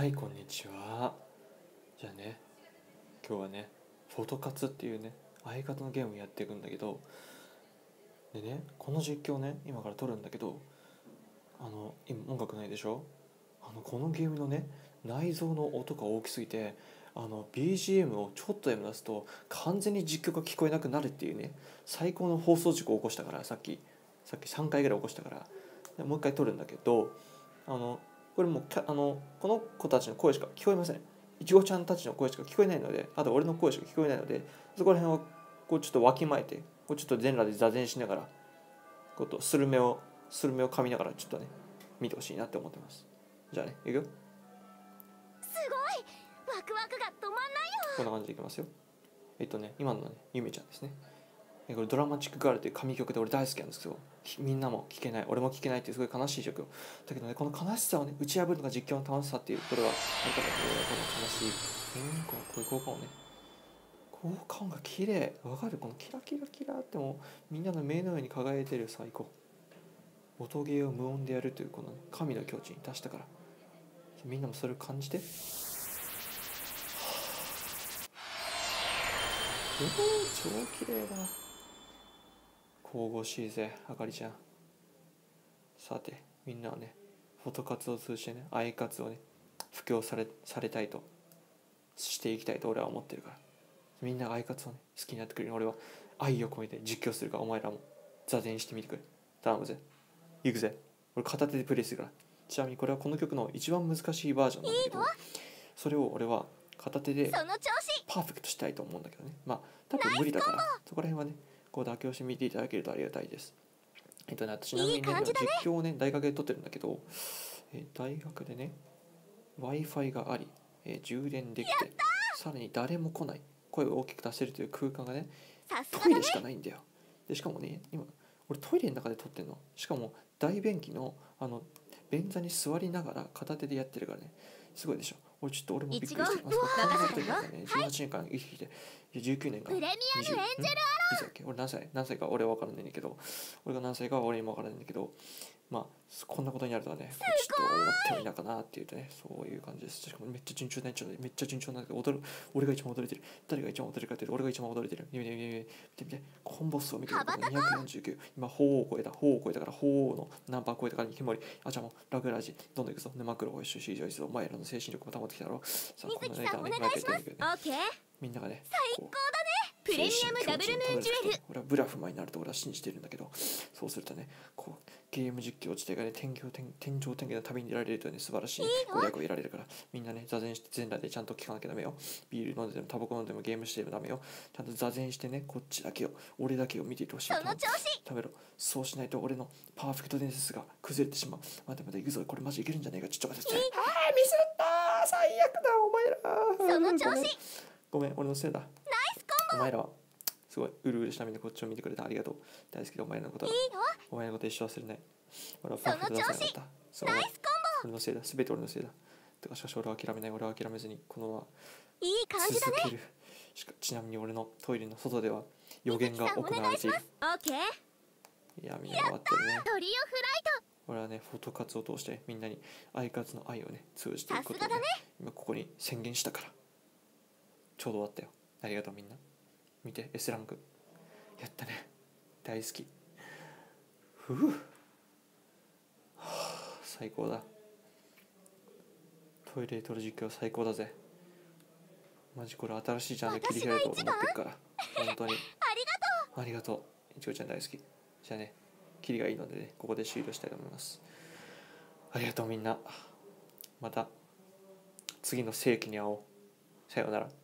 はい、こんにちは。じゃあね、今日はね、フォトカツっていうね、相方のゲームやっていくんだけど、でね、この実況ね、今から撮るんだけど、今音楽ないでしょ。このゲームのね、内蔵の音が大きすぎて、BGM をちょっとでも出すと、完全に実況が聞こえなくなるっていうね、最高の放送事故を起こしたから、さっき3回ぐらい起こしたから、でもう一回撮るんだけど、これもうこの子たちの声しか聞こえません。いちごちゃんたちの声しか聞こえないので、あと俺の声しか聞こえないので、そこら辺はこうちょっとわきまえて、こうちょっと全裸で座禅しながら、こうスルメを噛みながらちょっとね、見てほしいなって思ってます。じゃあね、いくよ。 すごいワクワクが止まんないよ。 こんな感じでいきますよ。今のね、ゆめちゃんですね。これドラマチックガールという神曲で俺大好きなんですけど、みんなも聴けない、俺も聴けないっていうすごい悲しい曲だけどね、この悲しさをね打ち破るのが実況の楽しさっていう、これはあれからね、この悲しいこういう効果音ね、効果音が綺麗、わかる？このキラキラキラってもうみんなの目のように輝いてる。最高。音ゲーを無音でやるというこの、ね、神の境地に達したから、みんなもそれを感じて。超綺麗だ。神々しいぜ、あかりちゃん。さて、みんなはね、フォト活を通じてね、アイ活をね、布教されたいと、していきたいと俺は思ってるから。みんながアイ活をね、好きになってくれる。俺は愛を込めて実況するから、お前らも座禅してみてくれ。頼むぜ。行くぜ。俺片手でプレイするから。ちなみにこれはこの曲の一番難しいバージョンなんだけど、それを俺は片手でパーフェクトしたいと思うんだけどね。まあ、多分無理だから、そこら辺はね、こう妥協して見ていただけるとありがたいです。ちなみにね、実況をね、大学で撮ってるんだけど、大学でね、Wi-Fi があり、充電できて、さらに誰も来ない、声を大きく出せるという空間がね、トイレしかないんだよ。でしかもね、今、俺トイレの中で撮ってんの。しかも、大便器の、便座に座りながら片手でやってるからね、すごいでしょ。俺もびっくりしてます。こんなことになったね、18年間生きてきて、19年間、 プレミアムエンジェルアロいつだっけ、俺何歳か俺は分からないんだけど、俺が何歳かは俺にも分からないんだけど、まあこんなことになるとはね、ちょっと思ってもいなかなっていうとね、そういう感じです。しかもめっちゃ順調なんだけど、俺が一番驚いてる。誰が一番驚いてるかっていうと、俺が一番驚いてる。見て、コンボ数を見てる。249、今法を超えたから、法のナンバー超えたから、木森、あ、じゃあもうラグラジどんどんいくぞ。沼黒を一緒し以上にする。お前らの精神力も保ってきただろう。さあ、こんなネタね、毎回言ってるんだけどね、 オッケー。 みんながね、 最高だね。プレミアムダブルムーンジュエル。 俺はブラフマになると俺は信じてるんだけど、そうするとね、こうゲーム実況自体がね、天上天下の旅に出られるとね、素晴らしいご利益を得られるから、みんなね、座禅して全裸でちゃんと聞かなきゃダメよ。ビール飲んでもタバコ飲んでもゲームしてもダメよ。ちゃんと座禅してね、こっちだけを、俺だけを見ていてほしい。 その調子。 食べろ。そうしないと俺のパーフェクト伝説が崩れてしまう。待て行くぞ。これマジいけるんじゃねえか。ちょっと待って。ミスったー。最悪だお前ら。 その調子。 ごめん、俺のせいだ。 ナイスコンボ。 お前らはすごいうるうるした目でこっちを見てくれてありがとう。大好きでお前らのことだ。お前のこと一生忘れない。俺はパーフェクト出せなかった。そう、 ナイスコンボ。 俺のせいだ。すべて俺のせいだ。てかしかし俺は諦めない。俺は諦めずにこのままいい感じだね。 続ける。ちなみに俺のトイレの外では予言が行われている。 オッケー。 いや、みんな終わってるね。 トリオフライト。 俺はね、フォト活を通してみんなにアイ活の愛をね、通じていくことをね、今ここに宣言したから。ちょうど終わったよ。ありがとうみんな。見て、S ランク。やったね。大好き。ふう。最高だ。トイレで撮る実況最高だぜ。マジこれ新しいジャンル切り開いと思ってるから。本当に。ありがとう。いちごちゃん大好き。じゃあね、切りがいいのでね、ここで終了したいと思います。ありがとうみんな。また次の世紀に会おう。さようなら。